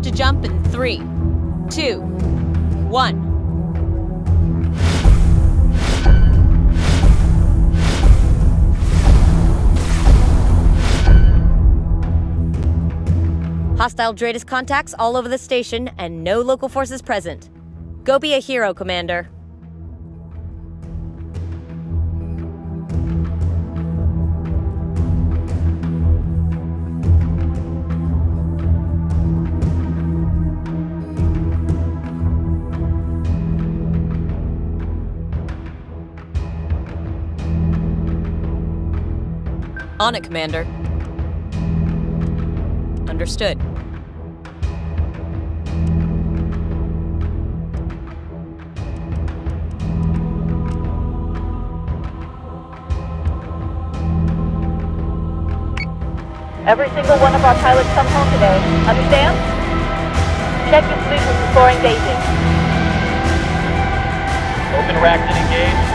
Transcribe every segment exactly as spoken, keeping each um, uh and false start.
to jump in three, two, one. Hostile Dratus contacts all over the station and no local forces present. Go be a hero, Commander. On it, Commander. Understood. Every single one of our pilots come home today. Understand? Check your positions before engaging. Open racks and engage.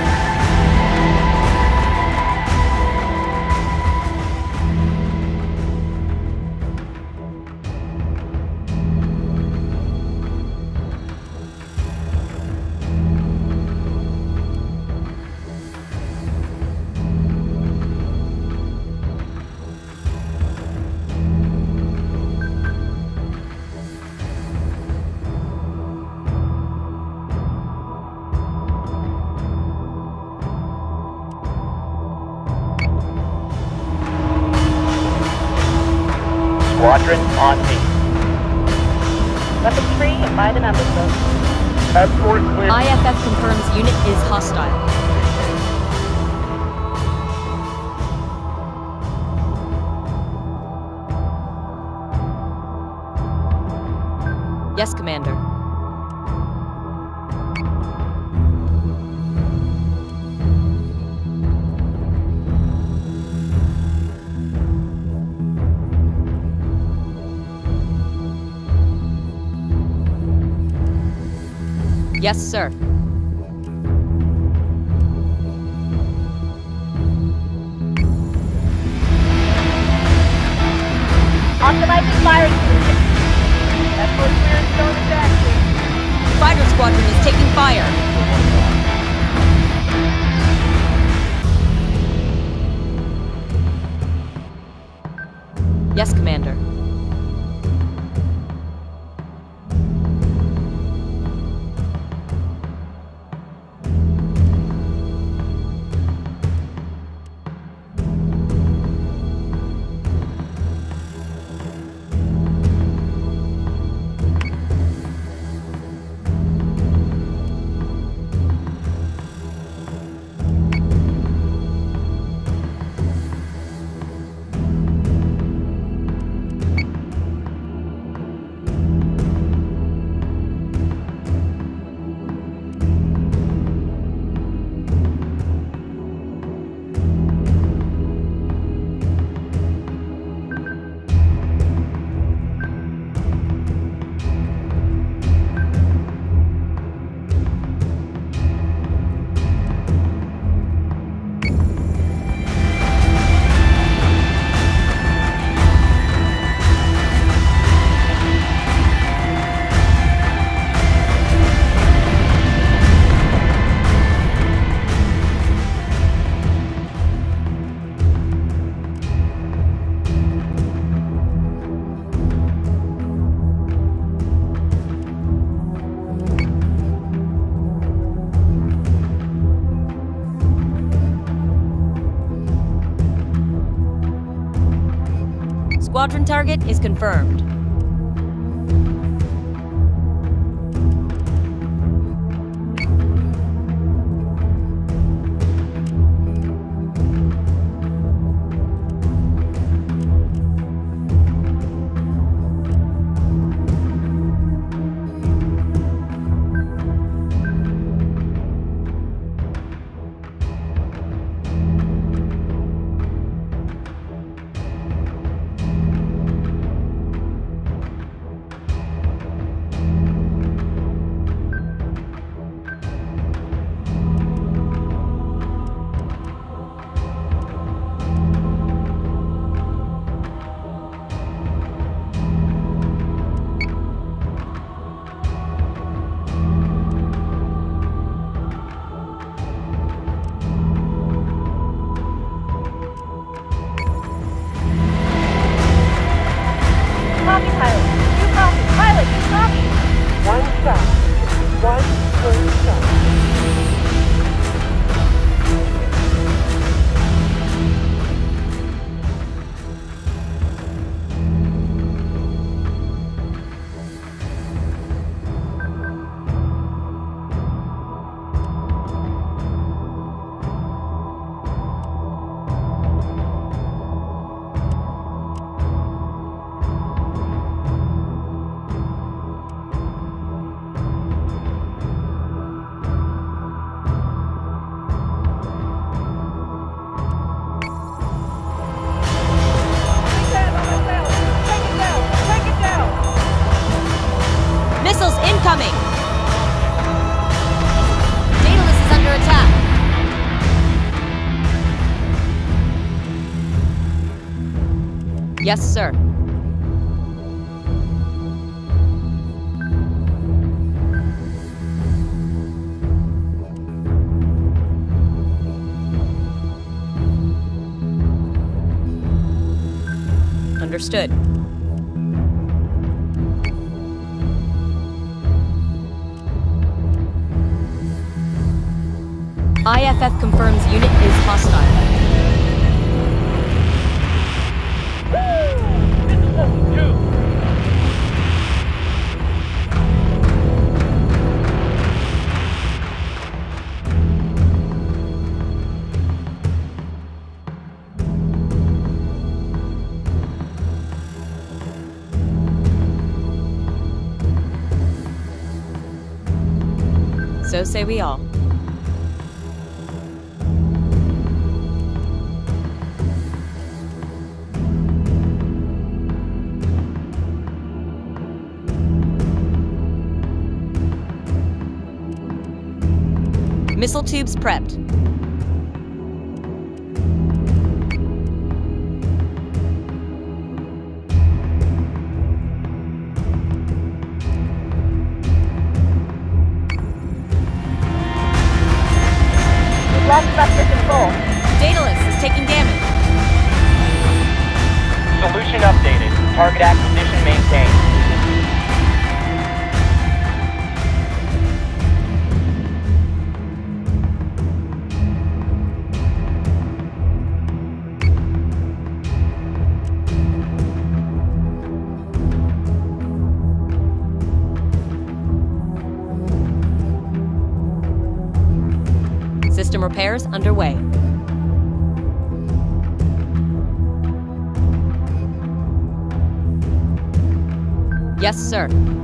Squadron on me. Weapon three and by the numbers, folks. Escort clear. I F F confirms unit is hostile. Yes, Commander. Yes, sir. Optimizing firing position. That's what we're still in action. Fighter squadron is taking fire. Yes, Commander. Squadron target is confirmed. One full stop. Missiles incoming! Daedalus is under attack. Yes, sir. Understood. I F F confirms unit is hostile. Missile two. So say we all. Missile tubes prepped. We've lost vector control. Daedalus is taking damage. Solution updated. Target acquisition maintained. System repairs underway. Yes, sir.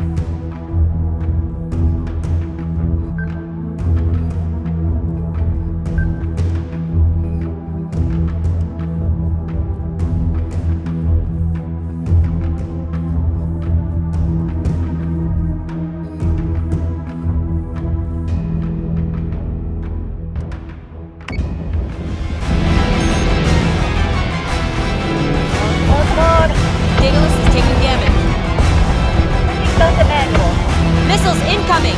Daedalus is taking damage. Seatbelt to manual. Missiles incoming!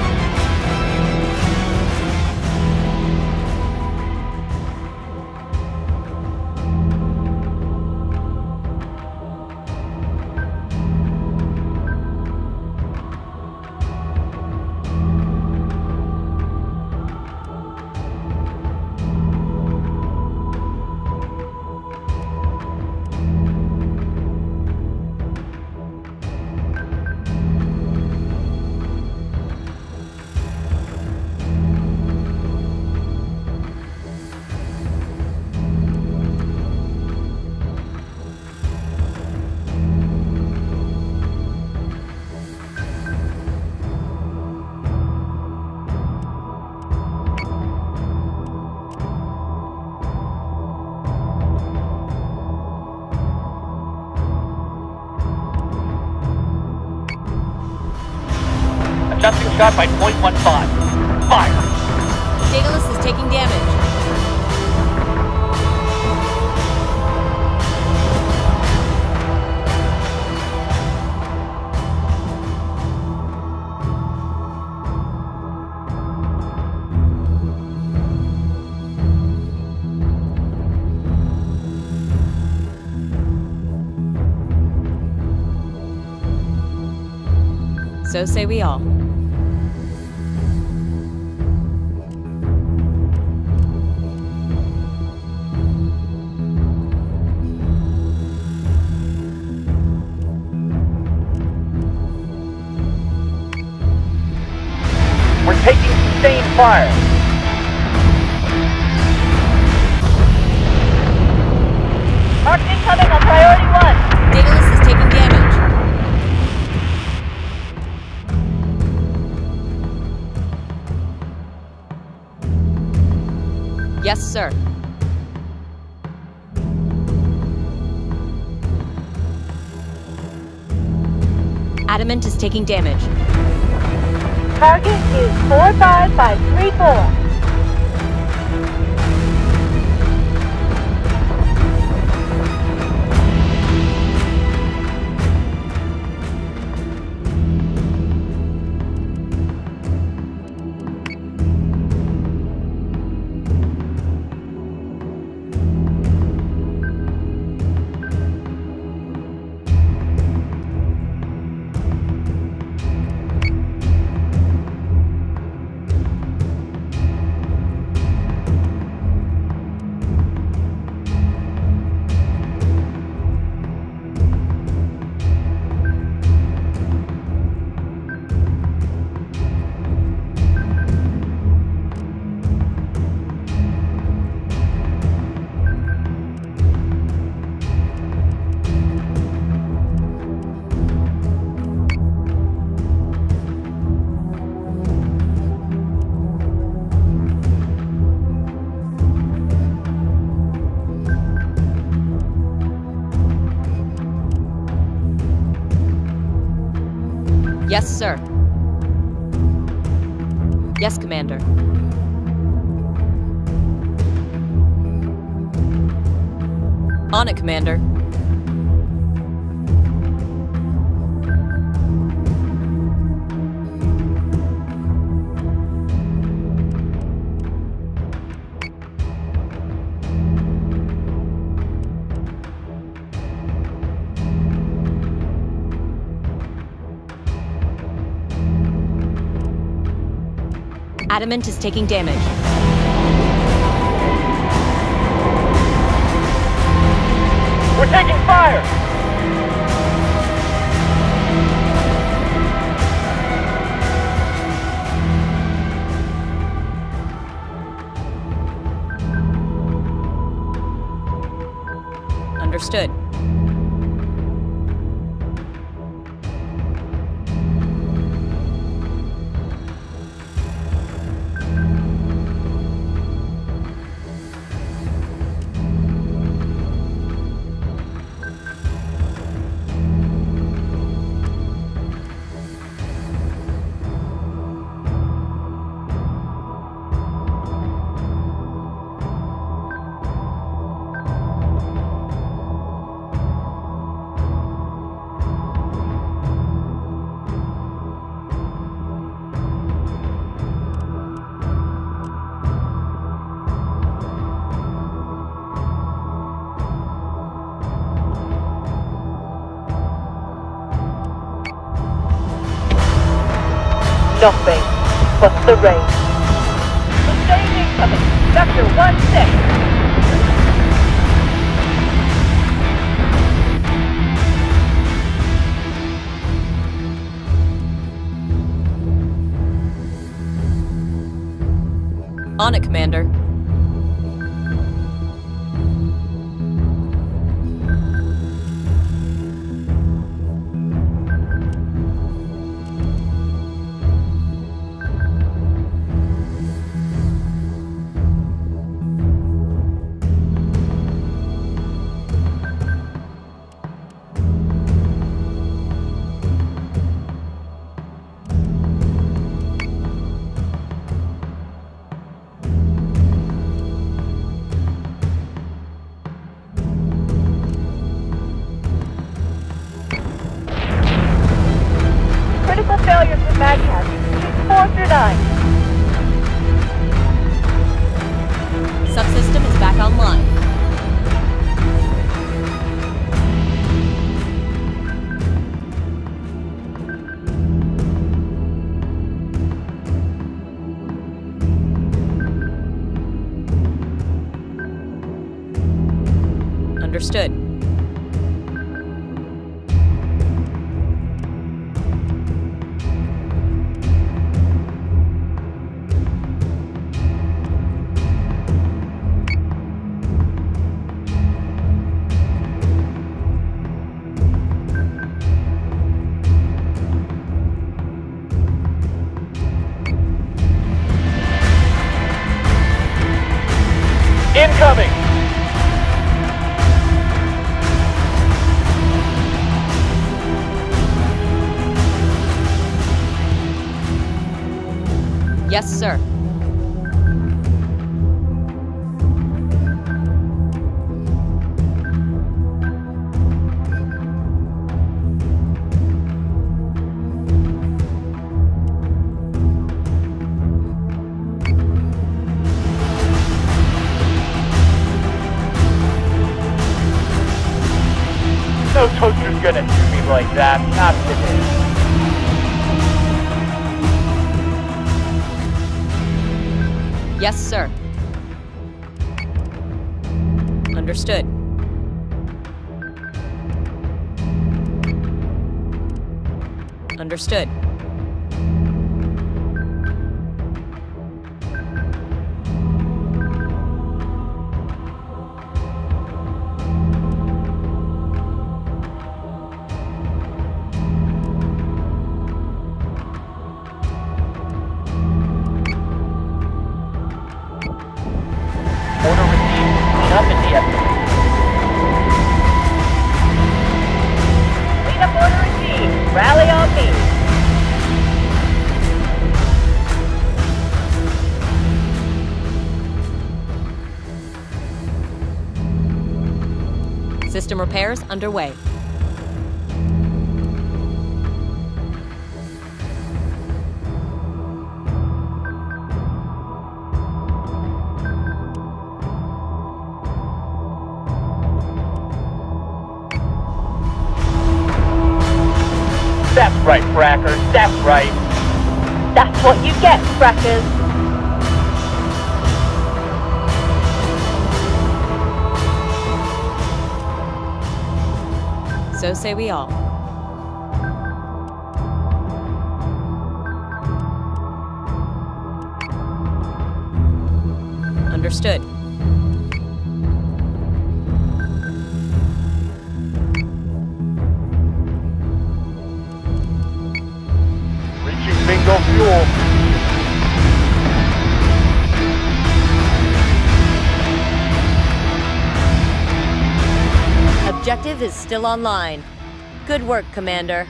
Adjusting shot by point one five. Fire! Daedalus is taking damage. So say we all. We're taking sustained fire. Arc incoming on priority one. Daedalus is taking damage. Yes, sir. Adamant is taking damage. Target is four five five three four. Yes, sir. Yes, Commander. On it, Commander. Adamant is taking damage. We're taking fire! Understood. Nothing but the rain. Sustained incoming. Sector one six. On it, Commander. Critical failures with MAGCAT. four through nine. Subsystem is back online. Understood. Incoming! Yes, sir. No toaster's gonna do me like that. Not today. Yes, sir. Understood. Understood. Order received. Clean up and de-escalate. Clean up order received. Rally on me. System repairs underway. That's right, frackers. That's right. That's what you get, frackers. So say we all. Understood. Reaching bingo fuel. Objective is still online. Good work, Commander.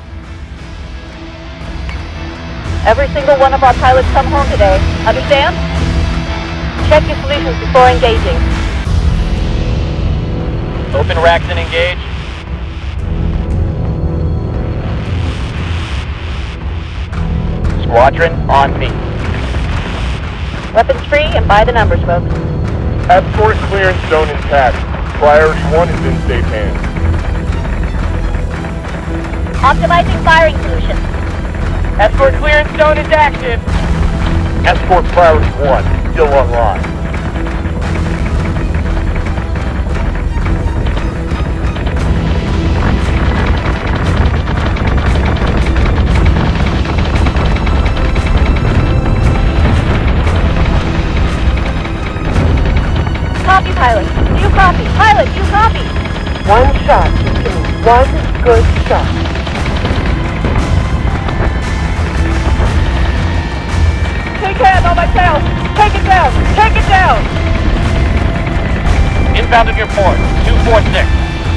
Every single one of our pilots come home today. Understand? Check your solutions before engaging. Open racks and engage. Squadron on me. Weapons free and by the numbers, folks. Escort clearance zone intact. Priority one is in safe hands. Optimizing firing solutions. Escort clearance zone is active. Escort priority one still online. Copy, pilot. Do you copy? Pilot, do you copy? One shot, Houston. One good shot. Take hand on my tail. Take it down. Take it down. Inbound of your port. two four six.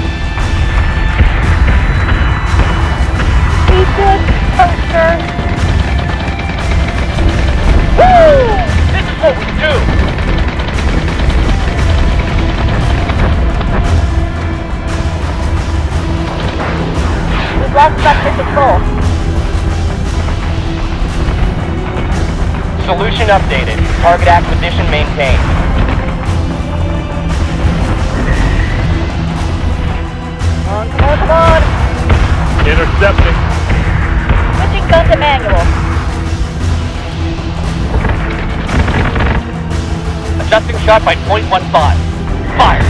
Be good, poster. Woo! This is what we do. We've lost vector control. Solution updated. Target acquisition maintained. Come on, come on, come on. Intercepting. Switching gun to manual. Adjusting shot by point one five. Fire.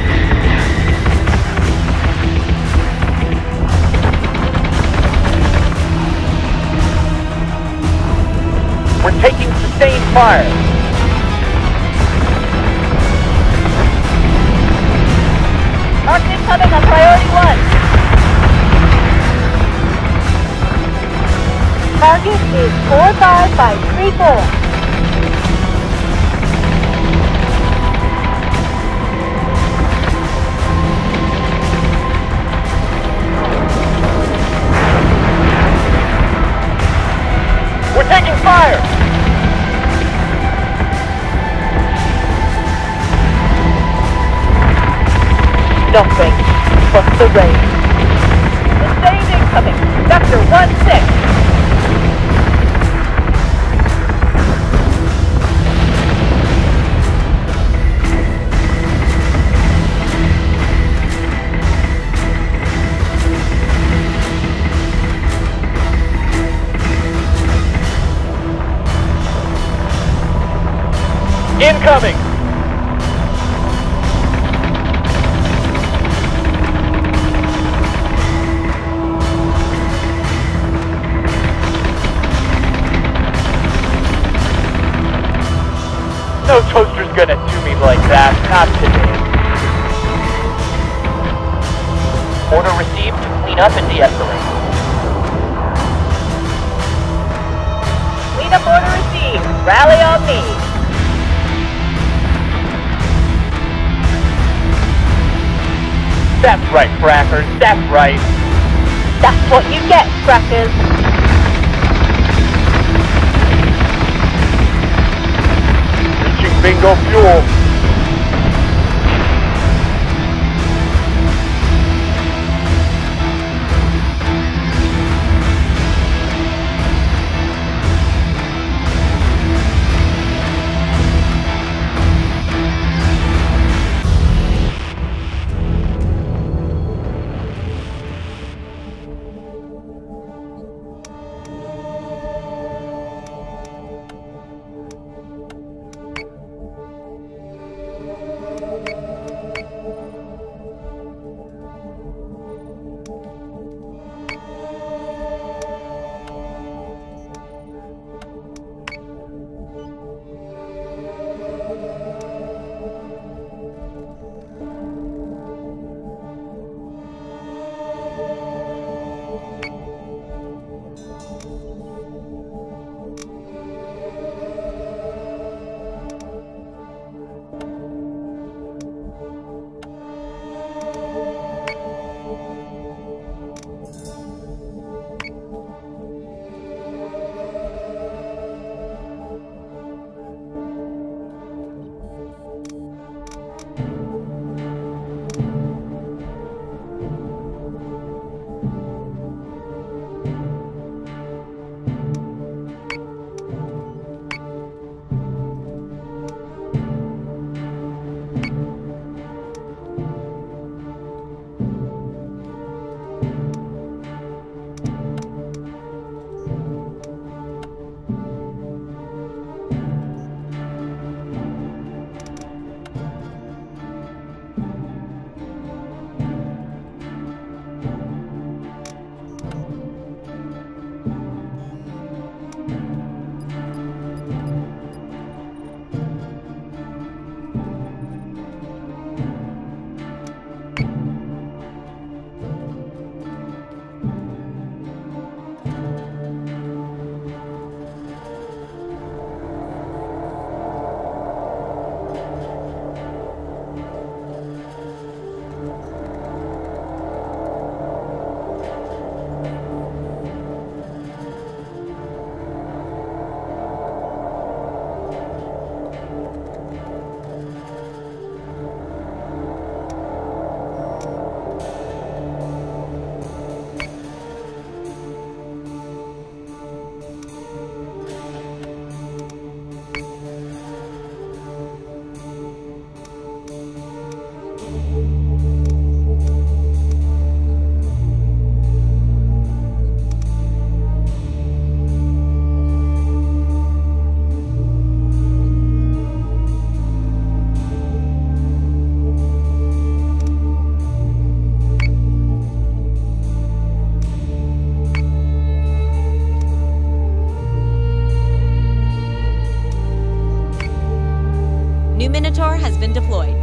We're taking sustained fire. Target incoming on priority one. Target is four five five three four. Nothing but the rain. Sustained incoming. Vector one six. Incoming! No toaster's gonna do me like that. Not today. Order received to clean up and de-escalate. Cleanup order received. Rally on me. That's right, frackers. That's right. That's what you get, crackers. Reaching bingo fuel. Minotaur has been deployed.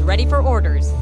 ready for orders.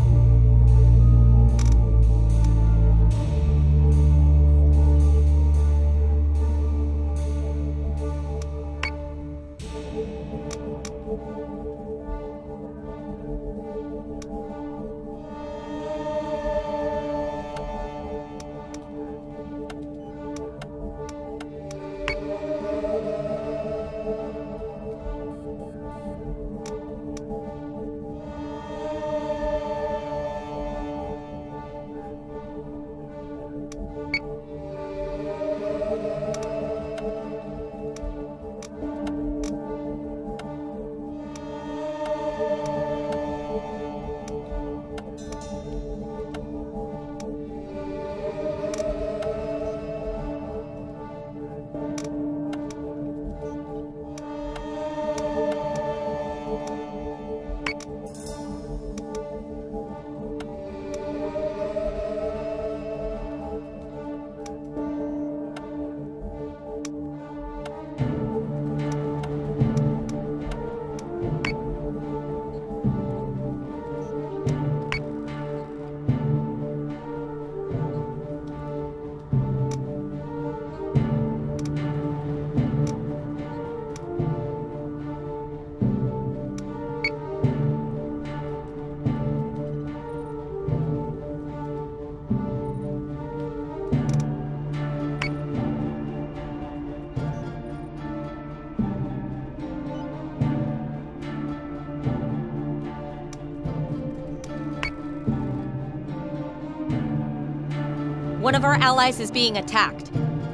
One of our allies is being attacked.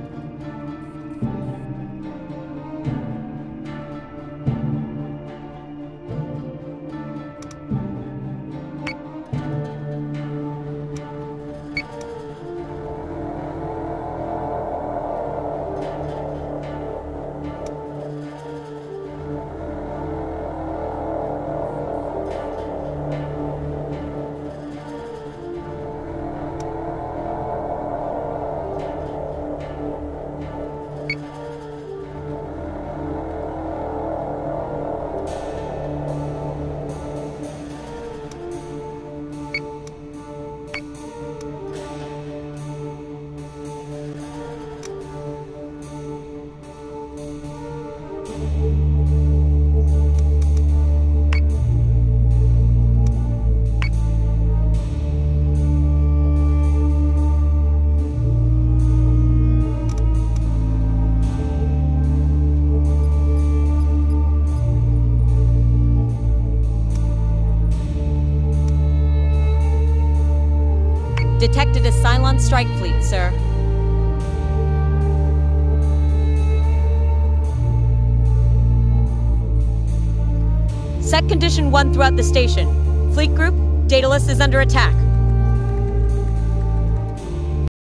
Detected a Cylon strike fleet, sir. Set condition one throughout the station. Fleet group, Daedalus is under attack.